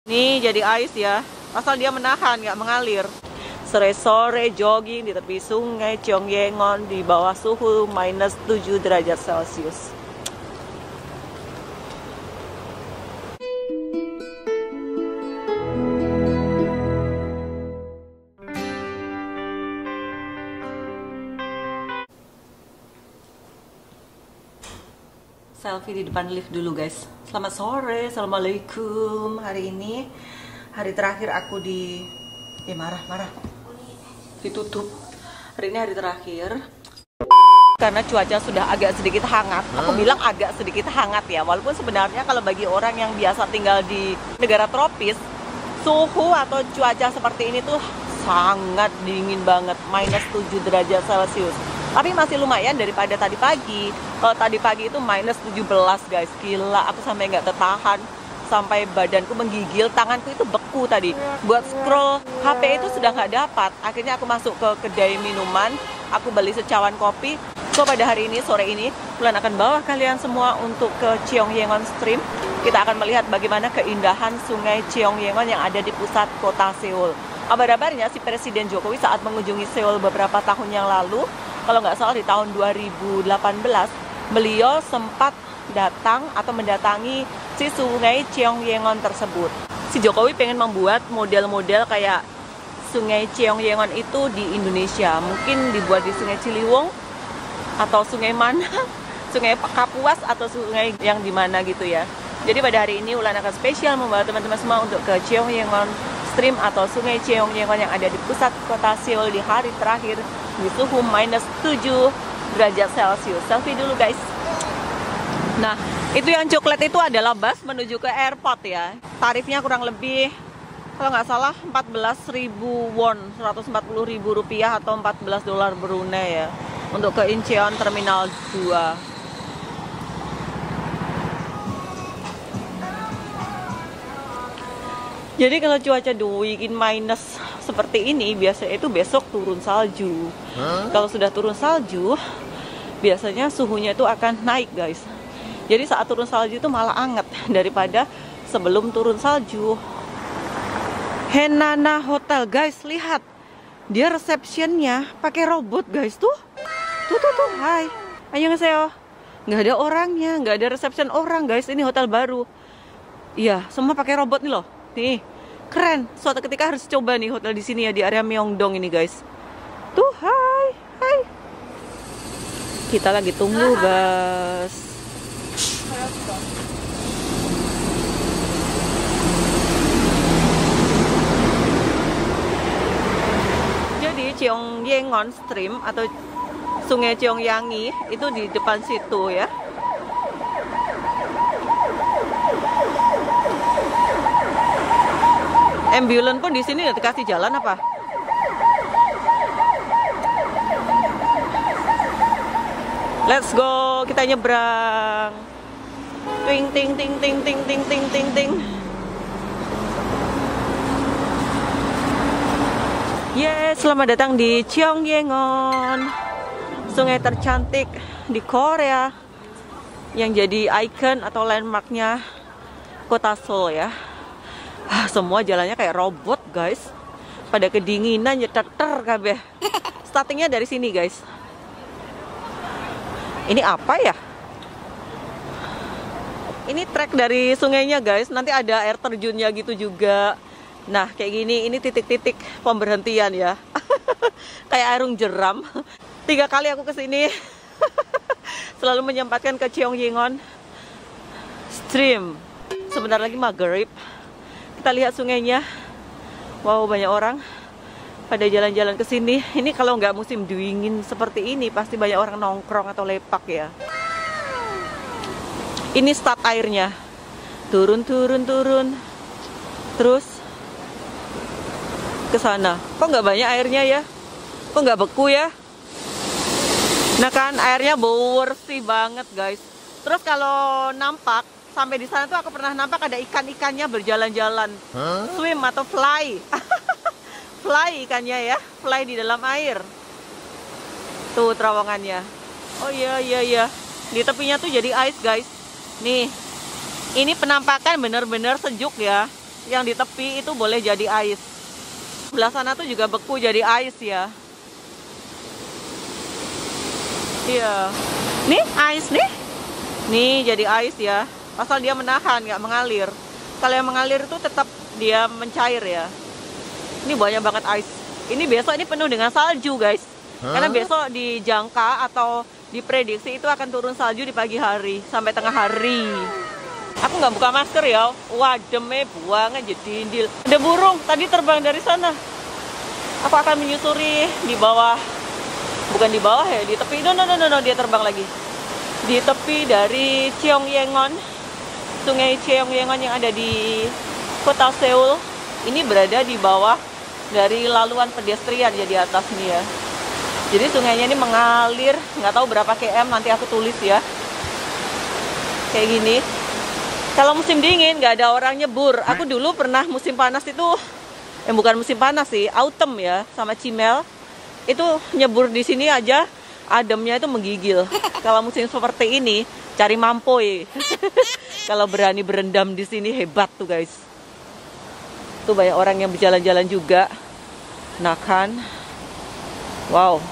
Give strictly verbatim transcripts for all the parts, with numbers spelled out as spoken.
Nih jadi ice ya, asal dia menahan, nggak mengalir. Sore-sore jogging di tepi sungai Cheongyeongon di bawah suhu minus tujuh derajat Celcius. Selfie di depan lift dulu guys. Selamat sore, assalamualaikum. Hari ini hari terakhir aku di eh marah marah ditutup. Hari ini hari terakhir karena cuaca sudah agak sedikit hangat. Aku bilang agak sedikit hangat ya, walaupun sebenarnya kalau bagi orang yang biasa tinggal di negara tropis, suhu atau cuaca seperti ini tuh sangat dingin banget, minus tujuh derajat Celcius. Tapi masih lumayan daripada tadi pagi. Kalau tadi pagi itu minus tujuh belas guys. Gila, aku sampai nggak tertahan. Sampai badanku menggigil, tanganku itu beku tadi. Buat scroll H P itu sudah nggak dapat. Akhirnya aku masuk ke kedai minuman. Aku beli secawan kopi. So pada hari ini, sore ini, Bulan akan bawa kalian semua untuk ke Cheongyeongon Stream. Kita akan melihat bagaimana keindahan sungai Cheongyeongon yang ada di pusat kota Seoul. Kabar-kabarnya si Presiden Jokowi saat mengunjungi Seoul beberapa tahun yang lalu, kalau nggak salah di tahun dua ribu delapan belas, beliau sempat datang atau mendatangi si sungai Cheongyeongon tersebut. Si Jokowi pengen membuat model-model kayak sungai Cheongyeongon itu di Indonesia. Mungkin dibuat di sungai Ciliwung atau sungai mana, sungai Kapuas atau sungai yang di mana gitu ya. Jadi pada hari ini Ulan akan spesial membawa teman-teman semua untuk ke Cheongyeongon Stream atau sungai Cheongyeongon yang ada di pusat kota Seoul di hari terakhir di suhu minus tujuh derajat Celcius. Selfie dulu guys. Nah, itu yang coklat itu adalah bus menuju ke airport ya. Tarifnya kurang lebih, kalau nggak salah empat belas ribu won, seratus empat puluh ribu rupiah atau empat belas dolar Brunei ya, untuk ke Incheon Terminal dua. Jadi kalau cuaca dingin minus seperti ini, biasanya itu besok turun salju. Huh? Kalau sudah turun salju, biasanya suhunya itu akan naik guys. Jadi saat turun salju itu malah anget daripada sebelum turun salju. Henana Hotel guys, lihat. Dia resepsionnya pakai robot guys tuh. Tuh tuh tuh, hai. Annyeonghaseyo. Nggak ada orangnya, nggak ada resepsion orang guys. Ini hotel baru. Iya, semua pakai robot nih loh. Nih, keren. Suatu ketika harus coba nih hotel di sini ya, di area Myeongdong ini guys. Tuh, hai, hai. Kita lagi tunggu guys. Jadi Cheongyeongon Stream atau Sungai Cheongyangi itu di depan situ ya. Ambulans pun di sini udah dikasih jalan apa? Let's go, kita nyebrang. Ting ting ting ting ting ting ting ting ting. Yes, selamat datang di Cheongyeongon, sungai tercantik di Korea yang jadi ikon atau landmarknya kota Seoul ya. Ah, semua jalannya kayak robot guys, pada kedinginan nyeter kabeh. Startingnya dari sini guys. Ini apa ya? Ini trek dari sungainya guys. Nanti ada air terjunnya gitu juga. Nah kayak gini, ini titik-titik pemberhentian ya. Kayak arung jeram. Tiga kali aku kesini. Selalu menyempatkan ke Cheongyeongon Stream. Sebentar lagi maghrib. Kita lihat sungainya. Wow, banyak orang pada jalan-jalan ke sini. Ini kalau nggak musim dingin seperti ini, pasti banyak orang nongkrong atau lepak ya. Ini start airnya. Turun, turun, turun. Terus ke sana. Kok nggak banyak airnya ya? Kok nggak beku ya? Nah kan, airnya bersih banget guys. Terus kalau nampak, sampai di sana tuh aku pernah nampak ada ikan-ikannya berjalan-jalan. Huh? Swim atau fly. Fly ikannya ya, fly di dalam air. Tuh terowongannya. Oh iya iya iya. Di tepinya tuh jadi ice guys. Nih. Ini penampakan bener-bener sejuk ya. yang di tepi itu boleh jadi ais. Sebelah sana tuh juga beku jadi ais ya. Iya. Nih ais nih. Nih jadi ais ya. Asal dia menahan, nggak mengalir. Kalau yang mengalir itu tetap dia mencair ya. Ini banyak banget ais. Ini besok ini penuh dengan salju guys. Huh? Karena besok dijangka atau diprediksi itu akan turun salju di pagi hari sampai tengah hari. Aku nggak buka masker ya. Wah, deme buang aja dindil. Ada burung tadi terbang dari sana. Aku akan menyusuri di bawah. Bukan di bawah ya, di tepi. No, no, no, no, no. Dia terbang lagi. Di tepi dari Cheongyeongon. Sungai Cheongyeongon yang ada di kota Seoul. Ini berada di bawah dari laluan pedestrian ya di atas nih ya. Jadi sungainya ini mengalir. Nggak tahu berapa km, nanti aku tulis ya. Kayak gini. Kalau musim dingin nggak ada orang nyebur. Aku dulu pernah musim panas itu, eh bukan musim panas sih, autumn ya, sama Cimel. Itu nyebur di sini aja, ademnya itu menggigil. Kalau musim seperti ini, cari mampoy. Kalau berani berendam di sini hebat tuh guys. Tuh banyak orang yang berjalan-jalan juga. Nah kan, wow.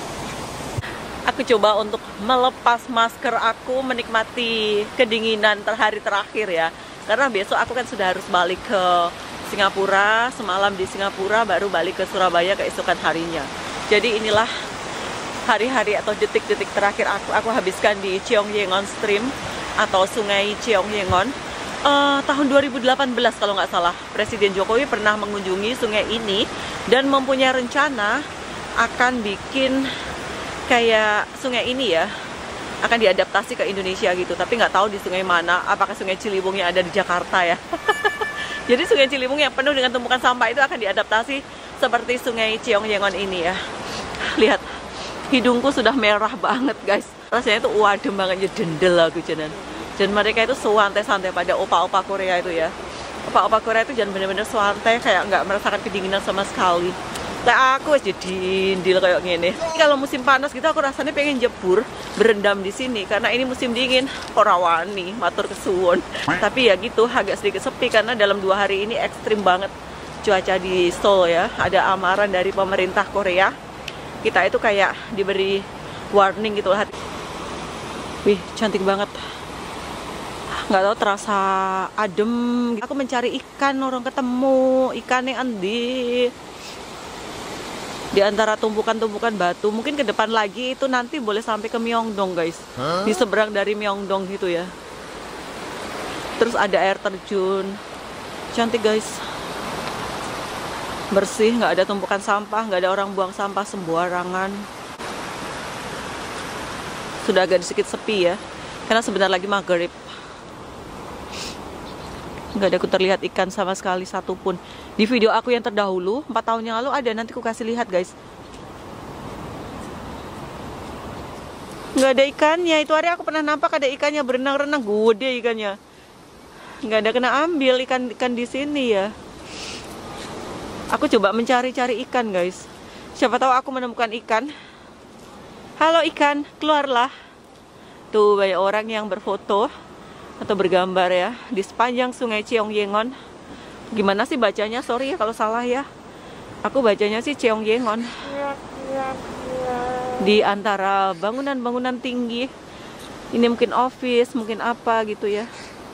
Aku coba untuk melepas masker aku, menikmati kedinginan hari terakhir ya. Karena besok aku kan sudah harus balik ke Singapura, semalam di Singapura, baru balik ke Surabaya keesokan harinya. Jadi inilah hari-hari atau detik-detik terakhir aku. Aku habiskan di Cheongyeongon Stream atau Sungai Cheongyeongon. Uh, tahun dua ribu delapan belas kalau nggak salah, Presiden Jokowi pernah mengunjungi sungai ini dan mempunyai rencana akan bikin kayak sungai ini ya, akan diadaptasi ke Indonesia gitu. Tapi nggak tahu di sungai mana, apakah sungai Ciliwung yang ada di Jakarta ya. Jadi sungai Ciliwung yang penuh dengan tumpukan sampah itu akan diadaptasi seperti sungai Cheongyeongon ini ya. Lihat, hidungku sudah merah banget guys. Rasanya tuh wadem banget, ya dendel aku jalan. Dan mereka itu santai-santai pada opa-opa Korea itu ya. Opa-opa Korea itu jangan bener-bener santai, kayak nggak merasakan kedinginan sama sekali. Kayak aku jadi dindil kayak gini. Kalau musim panas gitu aku rasanya pengen jebur, berendam di sini karena ini musim dingin. Ora wani, matur kesuwun. Tapi ya gitu, agak sedikit sepi karena dalam dua hari ini ekstrim banget cuaca di Seoul ya. Ada amaran dari pemerintah Korea. Kita itu kayak diberi warning gitu lah. Wih, cantik banget. Nggak tahu, terasa adem. Aku mencari ikan, orang ketemu ikan yang endi di antara tumpukan-tumpukan batu. Mungkin ke depan lagi itu nanti boleh sampai ke Myeongdong guys. Huh? Di seberang dari Myeongdong gitu ya. Terus ada air terjun. Cantik guys. Bersih, nggak ada tumpukan sampah, nggak ada orang buang sampah sembarangan. Sudah agak sedikit sepi ya, karena sebentar lagi maghrib. Nggak ada aku terlihat ikan sama sekali satupun. Di video aku yang terdahulu empat tahun yang lalu ada, nanti aku kasih lihat guys. Nggak ada ikannya. Itu hari aku pernah nampak ada ikannya berenang-renang, gede ikannya. Nggak ada kena ambil ikan-ikan di sini ya. Aku coba mencari-cari ikan guys. Siapa tahu aku menemukan ikan. Halo ikan, keluarlah. Tuh banyak orang yang berfoto atau bergambar ya di sepanjang sungai Cheongyeongon. Gimana sih bacanya? Sorry ya kalau salah ya. Aku bacanya sih Cheongyeongon. Di antara bangunan-bangunan tinggi. Ini mungkin office, mungkin apa gitu ya.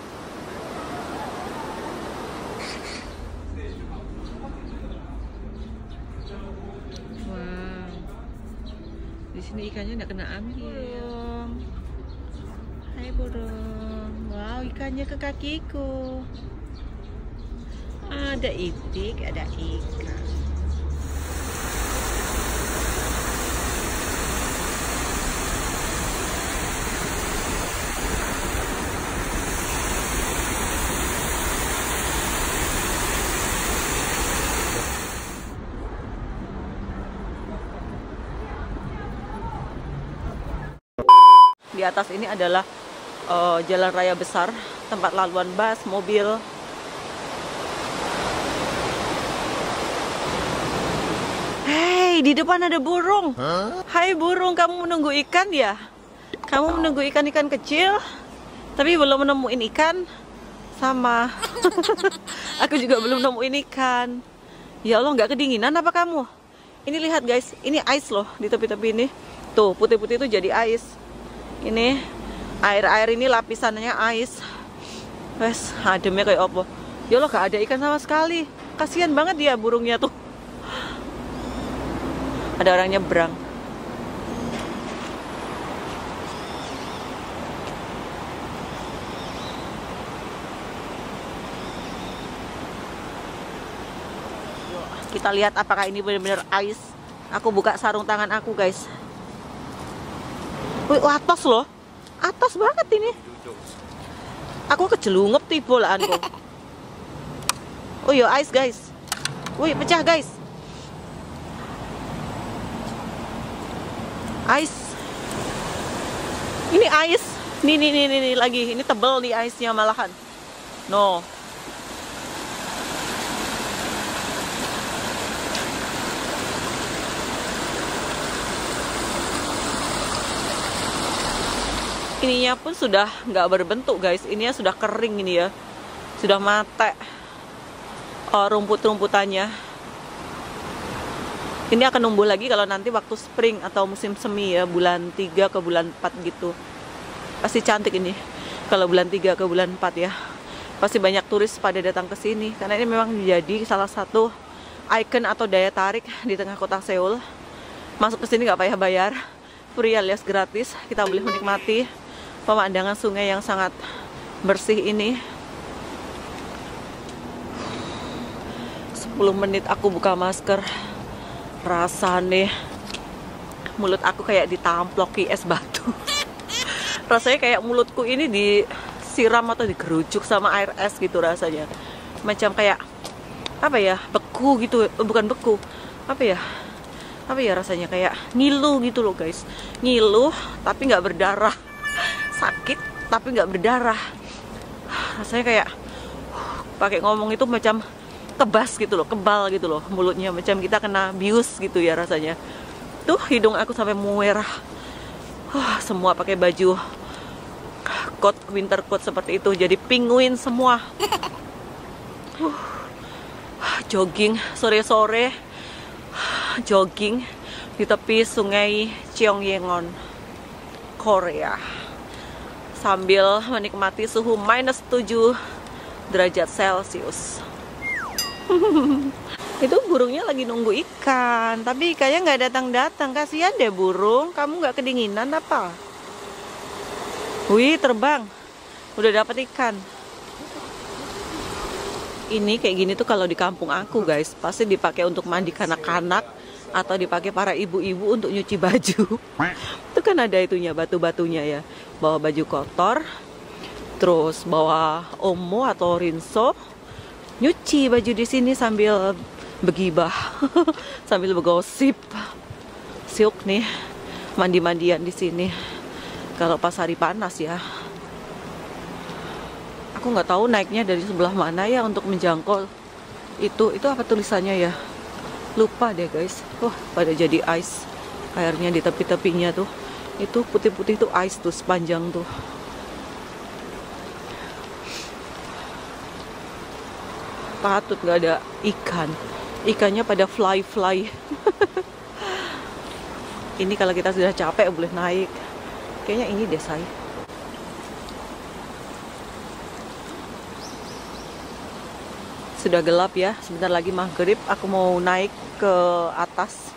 Wow. Di sini ikannya nggak kena ambil. Hai burung. Wow, ikannya ke kakiku. Ada itik, ada ikan. Di atas ini adalah uh, jalan raya besar, tempat laluan bus, mobil. Hei, di depan ada burung. Huh? Hai burung, kamu menunggu ikan ya? Kamu menunggu ikan-ikan kecil, tapi belum menemuin ikan. Sama. Aku juga belum nemuin ikan. Ya Allah, nggak kedinginan apa kamu? Ini lihat guys, ini ice loh di tepi-tepi ini. Tuh, putih-putih itu jadi ice. Ini air-air ini lapisannya ice. Wes, ademnya kayak apa? Ya Allah, gak ada ikan sama sekali. Kasihan banget dia burungnya tuh. Ada orang nyebrang. Kita lihat apakah ini benar-benar ice. Aku buka sarung tangan aku guys. Wih, atas loh. Atas banget ini. Aku kejelungep tiba lah anku. Oh iya, ice guys. Wih, pecah guys. Ice. Ini ice. Nih, nih, nih, nih, nih lagi. Ini tebel nih ice-nya malahan. No. Ininya pun sudah nggak berbentuk guys, ininya sudah kering ini ya, sudah mate oh, rumput-rumputannya. Ini akan numbuh lagi kalau nanti waktu spring atau musim semi ya, bulan tiga ke bulan empat gitu. Pasti cantik ini kalau bulan tiga ke bulan empat ya. Pasti banyak turis pada datang ke sini karena ini memang menjadi salah satu ikon atau daya tarik di tengah kota Seoul. Masuk ke sini nggak payah bayar, free alias gratis. Kita boleh menikmati pemandangan sungai yang sangat bersih ini. Sepuluh menit aku buka masker, rasanya mulut aku kayak ditamploki es batu. Rasanya kayak mulutku ini disiram atau digerujuk sama air es gitu rasanya. Macam kayak apa ya, beku gitu, bukan beku, apa ya, apa ya rasanya kayak ngilu gitu loh guys. Ngilu tapi nggak berdarah, sakit tapi nggak berdarah. Rasanya kayak pakai ngomong itu macam tebas gitu loh, kebal gitu loh mulutnya, macam kita kena bius gitu ya rasanya. Tuh hidung aku sampai merah. Uh, semua pakai baju coat, winter coat seperti itu, jadi penguin semua. Uh, jogging sore-sore, jogging di tepi sungai Cheongyeon, Korea, sambil menikmati suhu minus tujuh derajat Celcius. Itu burungnya lagi nunggu ikan, tapi ikannya nggak datang-datang. Kasihan deh burung, kamu nggak kedinginan apa? Wih, terbang, udah dapat ikan. Ini kayak gini tuh kalau di kampung aku guys, pasti dipakai untuk mandi kanak-kanak atau dipakai para ibu-ibu untuk nyuci baju. Itu kan ada itunya, batu-batunya ya. Bawa baju kotor, terus bawa omo atau rinso, nyuci baju di sini sambil begibah, sambil bergosip. Siuk nih, mandi-mandian di sini. Kalau pas hari panas ya. Aku nggak tahu naiknya dari sebelah mana ya untuk menjangkau itu. Itu apa tulisannya ya? Lupa deh guys. Wah, pada jadi ice. Airnya di tepi-tepinya tuh. Itu putih-putih tuh ice tuh sepanjang tuh. Patut nggak ada ikan. Ikannya pada fly-fly. Ini kalau kita sudah capek boleh naik. Kayaknya ini deh say. Sudah gelap ya, sebentar lagi maghrib. Aku mau naik ke atas.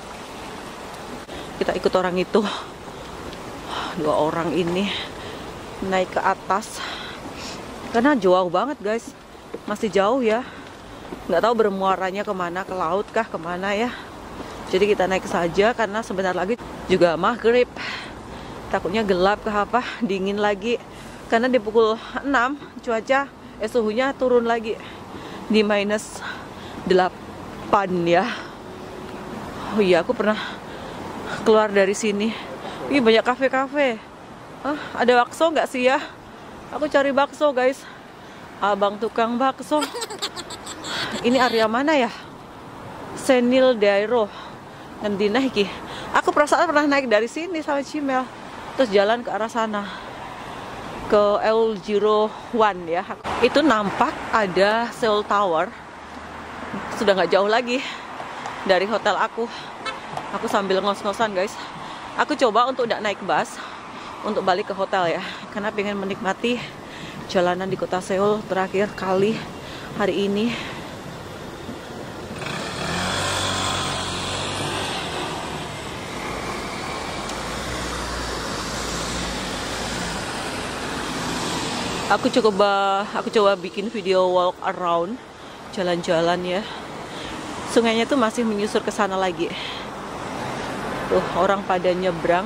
Kita ikut orang itu. Dua orang ini naik ke atas. Karena jauh banget guys. Masih jauh ya. Nggak tahu bermuaranya kemana, ke laut kah, kemana ya. Jadi kita naik saja karena sebentar lagi juga maghrib. Takutnya gelap ke apa, dingin lagi. Karena di pukul enam cuaca, eh, suhunya turun lagi. Di minus delapan ya. Oh iya, aku pernah keluar dari sini. Ih, banyak kafe-kafe. Ah, ada bakso nggak sih ya? Aku cari bakso guys. Abang tukang bakso. Ini area mana ya? Senil Dairo. Ngendi naik. Aku perasaan pernah naik dari sini sama Cimel. Terus jalan ke arah sana. ke L zero one ya. Itu nampak ada Seoul Tower. Sudah nggak jauh lagi dari hotel aku. Aku sambil ngos-ngosan guys. Aku coba untuk tidak naik bus untuk balik ke hotel ya, karena pengen menikmati jalanan di kota Seoul terakhir kali hari ini. Aku coba aku coba bikin video walk around, jalan-jalan ya. Sungainya tuh masih menyusur ke sana lagi. Tuh orang pada nyebrang.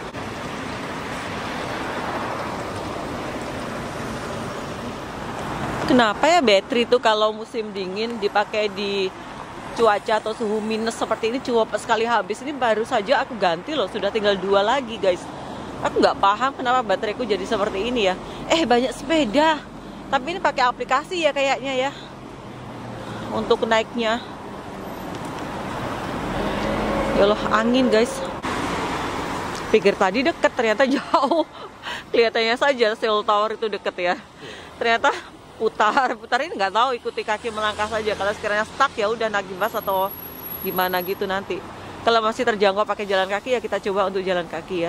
Kenapa ya battery tuh kalau musim dingin dipakai di cuaca atau suhu minus seperti ini cepat sekali habis. Ini baru saja aku ganti loh, sudah tinggal dua lagi guys. Aku nggak paham kenapa bateraiku jadi seperti ini ya. Eh banyak sepeda, tapi ini pakai aplikasi ya kayaknya ya untuk naiknya. Ya Allah, angin guys. Pikir tadi deket, ternyata jauh. Kelihatannya saja Seoul Tower itu deket ya. Ternyata putar, putar ini nggak tahu, ikuti kaki melangkah saja. Kalau sekiranya stuck ya udah naik bus atau gimana gitu nanti. Kalau masih terjangkau pakai jalan kaki ya kita coba untuk jalan kaki ya.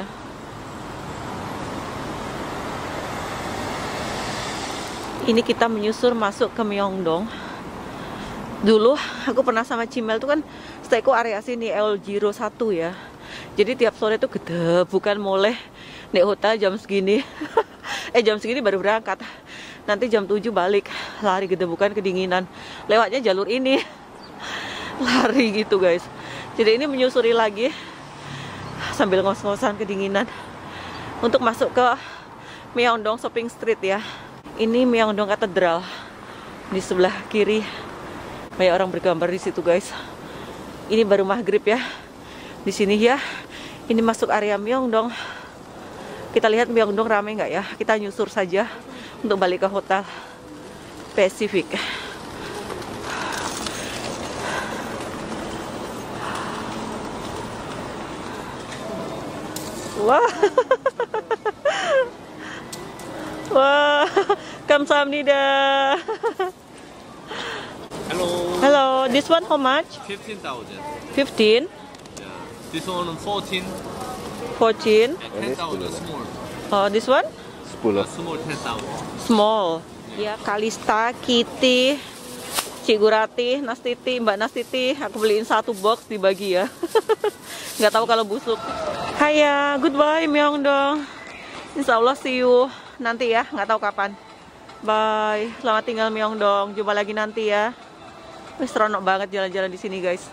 Ini kita menyusur masuk ke Myeongdong. Dulu aku pernah sama Cimel tuh kan stayku area sini L zero one ya. Jadi tiap sore tuh gede, bukan mulai di hotel jam segini. eh jam segini baru berangkat. Nanti jam tujuh balik, lari gede bukan kedinginan. Lewatnya jalur ini. Lari gitu guys. Jadi ini menyusuri lagi sambil ngos-ngosan kedinginan untuk masuk ke Myeongdong Shopping Street ya. Ini Myeongdong Katedral di sebelah kiri. Banyak orang bergambar di situ guys. Ini baru maghrib ya. Di sini ya. Ini masuk area Myeongdong. Kita lihat Myeongdong ramai nggak ya? Kita nyusur saja untuk balik ke hotel Pacific. Wah. Wah, kamsahamnida. Hello. Hello, this one how much? Fifteen thousand. fifteen? Yeah. This one fourteen. fourteen? And ten thousand small. Oh, this one? Uh, small ten thousand. Small. Ya, Kalista, Kitty, Cigurati, Nastiti, Mbak Nastiti. Aku beliin satu box dibagi ya. Nggak tahu kalau busuk. Hiya, goodbye Myeongdong. Insya Allah see you nanti ya, nggak tahu kapan. Bye, selamat tinggal Myeongdong. Jumpa lagi nanti ya. Wih, seronok banget jalan-jalan di sini guys.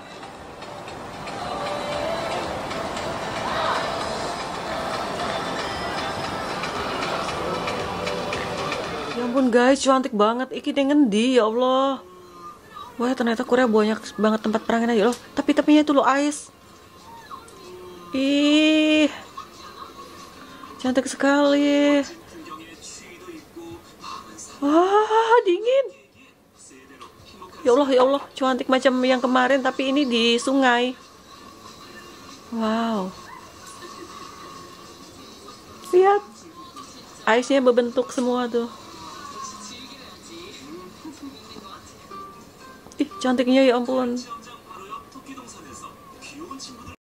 Ya ampun guys, cantik banget. Iki ngendi ya Allah. Wah, ternyata Korea banyak banget tempat perangan aja loh. Tapi tepinya itu loh ice. Ih, cantik sekali. Wah, dingin. Ya Allah, ya Allah, cantik macam yang kemarin, tapi ini di sungai. Wow. Lihat. Ice-nya berbentuk semua tuh. Ih, cantiknya ya ampun.